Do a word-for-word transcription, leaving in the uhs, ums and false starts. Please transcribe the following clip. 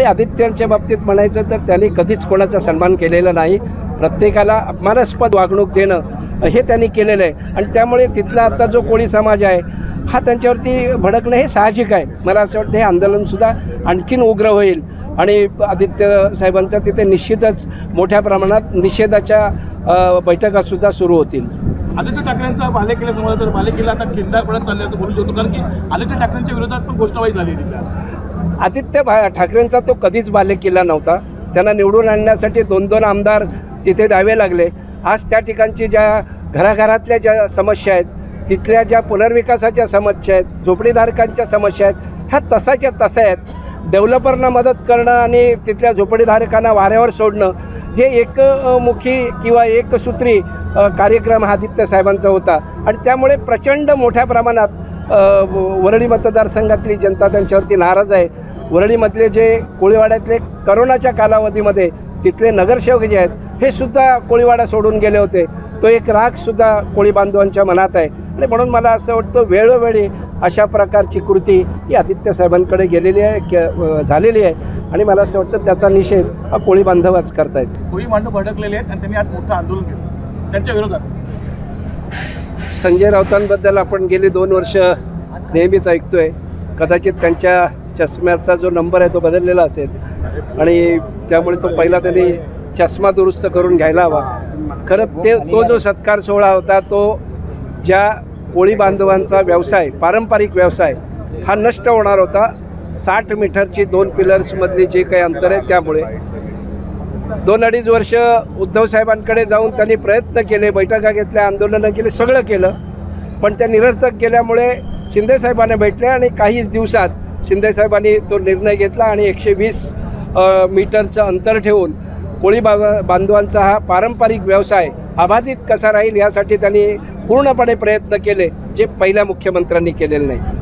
आदित्यांच्या बाबतीत म्हणायचं तर त्यांनी कधीच कोणाचा सन्मान केलेला नाही. प्रत्येकाला अपमानास्पद वागणूक देणं हे त्यांनी केलेलं आहे आणि त्यामुळे तिथला आता जो कोळी समाज आहे हा त्यांच्यावरती भडकणं हे साहजिक आहे. मला असं वाटतं हे आंदोलनसुद्धा आणखीन उग्र होईल आणि आदित्य साहेबांचा तिथे निश्चितच मोठ्या प्रमाणात निषेधाच्या बैठकासुद्धा सुरू होतील. आदित्य ठाकरेंचा बालेकिल्ला समजा तर बालेकिल्ला आता खिंडार पडत चालले असं बोलू शकतो, कारण की आदित्य ठाकरेंच्या विरोधात पण घोषणाबाजी झाली आहे तिथे. आदित्य भा ठाकरेंचा तो कधीच बालेकिल्ला नव्हता. त्यांना निवडून आणण्यासाठी दोन दोन आमदार तिथे द्यावे लागले. आज त्या ठिकाणची ज्या घराघरातल्या ज्या समस्या आहेत, तिथल्या ज्या पुनर्विकासाच्या समस्या आहेत, झोपडीधारकांच्या समस्या आहेत, ह्या तसाच्या तसा आहेत. डेव्हलपरना मदत करणं आणि तिथल्या झोपडीधारकांना वाऱ्यावर सोडणं हे एकमुखी किंवा एकसूत्री कार्यक्रम हा आदित्य साहेबांचा होता आणि त्यामुळे प्रचंड मोठ्या प्रमाणात वरळी मतदारसंघातली जनता त्यांच्यावरती नाराज आहे. वरळीमधले जे कोळीवाड्यातले करोनाच्या कालावधीमध्ये तिथले नगरसेवक जे आहेत हे सुद्धा कोळीवाडा सोडून गेले होते. तो एक रागसुद्धा कोळी बांधवांच्या मनात आहे आणि म्हणून मला असं वाटतं वेळोवेळी अशा प्रकारची कृती ही आदित्य साहेबांकडे गेलेली आहे झालेली आहे आणि मला असं वाटतं त्याचा निषेध हा कोळी बांधवच करतायत. कोळी बांधव भडकलेले आहेत आणि त्यांनी आज मोठं आंदोलन केलं त्यांच्या विरोधात. संजय राऊतांबद्दल आपण गेली दोन वर्ष नेहमीच ऐकतोय. कदाचित त्यांच्या चष्म्याचा जो नंबर आहे तो बदललेला असेल आणि त्यामुळे तो पहिला त्यांनी चष्मा दुरुस्त करून घ्यायला हवा. खरं ते तो जो सत्कार सोहळा होता तो ज्या कोळी बांधवांचा व्यवसाय पारंपरिक व्यवसाय हा नष्ट होणार होता. साठ मीटरची दोन पिलर्समधली जे काही अंतर आहे त्यामुळे दोन अडीच वर्ष उद्धवसाहेबांकडे जाऊन त्यांनी प्रयत्न केले, बैठका घेतल्या, आंदोलनं केले, सगळं केलं, पण त्या निरर्थक गेल्यामुळे शिंदेसाहेबांना भेटले आणि काहीच दिवसात शिंदेसाहेबांनी तो निर्णय घेतला आणि एकशे वीस मीटरचं अंतर ठेवून कोळी बा बांधवांचा हा पारंपरिक व्यवसाय अबाधित कसा राहील यासाठी त्यांनी पूर्णपणे प्रयत्न केले, जे पहिल्या मुख्यमंत्र्यांनी केलेले नाही.